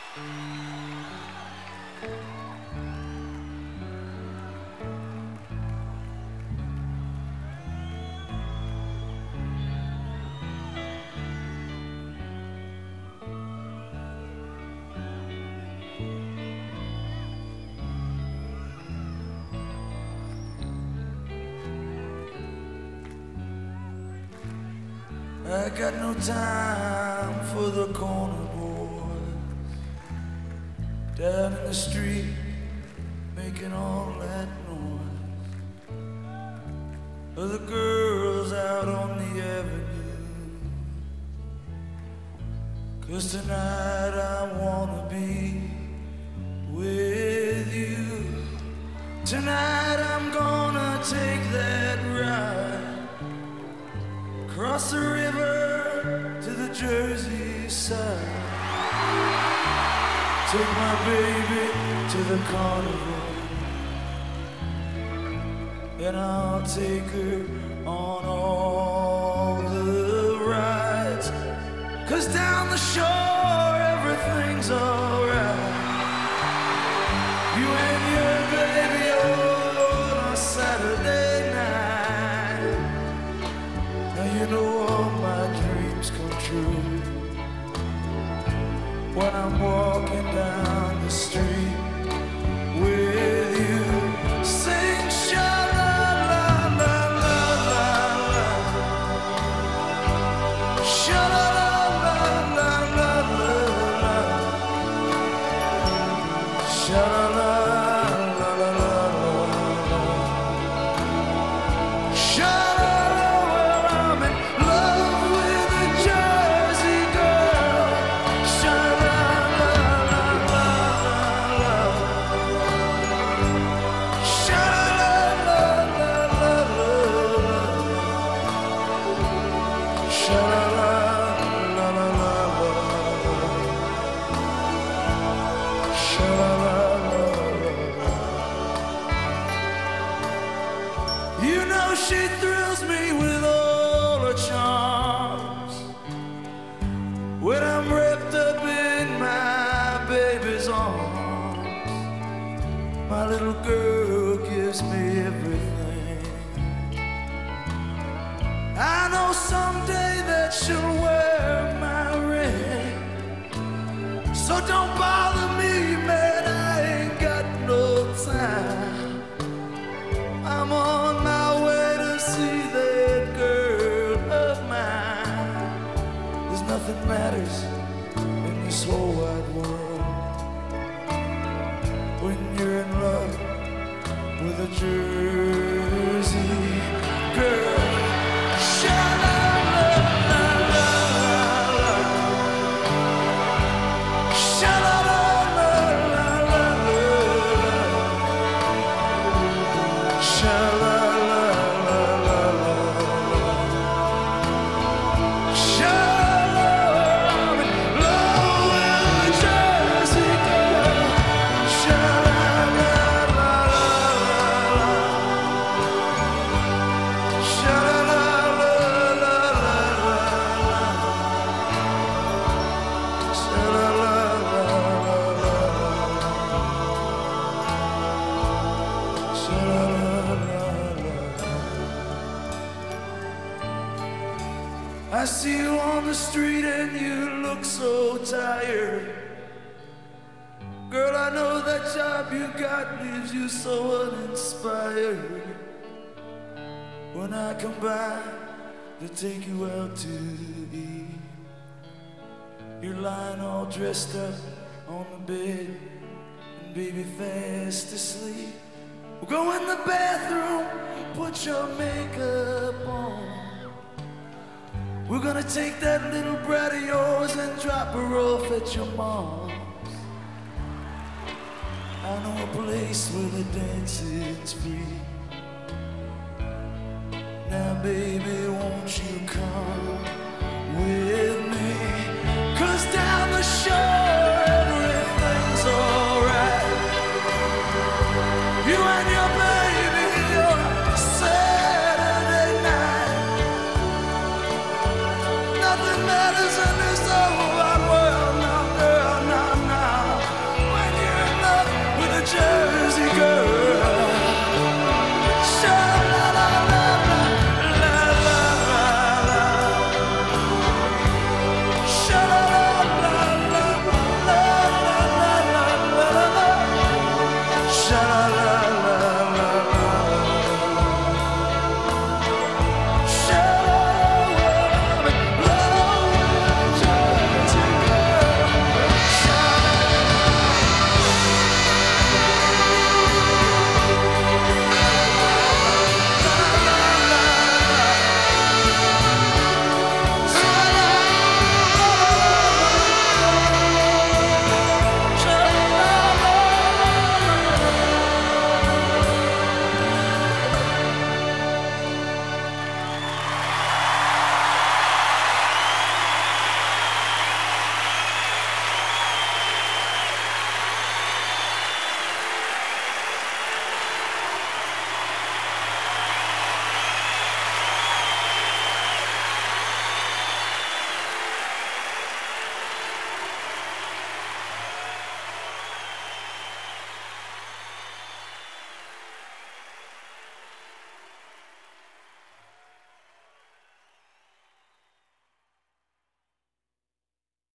I got no time for the corner boys down in the street making all that noise, or the girls out on the avenue. 'Cause tonight I wanna be with you. Tonight I'm gonna take that ride across the river to the Jersey side. Take my baby to the carnival, and I'll take her on all the rides. 'Cause down the shore everything's alright. You and your baby on a Saturday night. Now you know all my dreams come true when I'm walking down the street with you. Sing sha-la-la-la-la-la, sha-la-la-la-la-la-la, sha-la-la-la-la-la-la, sha-la-la, I'm in love with a Jersey girl. Sha-la-la-la-la-la, sha-la-la-la-la-la, sha-la-la-la-la-la, sha-la-la-la-la. You know she thrills me with all her charms when I'm wrapped up in my baby's arms. My little girl gives me everything. I know someday that she'll wear my ring. So don't bother me, man, I ain't got no time. I'm on my way to see that girl of mine. There's nothing matters in this whole wide world when you're in love with a Jersey girl. Sha-la-la-la-la-la, sha-la-la-la-la-la, sha-la-la-la-la-la, sha-la-la, I'm in love with a Jersey girl. Sha-la-la-la-la-la, I see you on the street and you look so tired. Girl, I know that job you got leaves you so uninspired. When I come by to take you out to eat, you're lying all dressed up on the bed and baby fast asleep. We'll go in the bathroom, put your makeup on. We're gonna take that little brat of yours and drop her off at your mom's. I know a place where the dancing's free. Now baby, won't you come with me?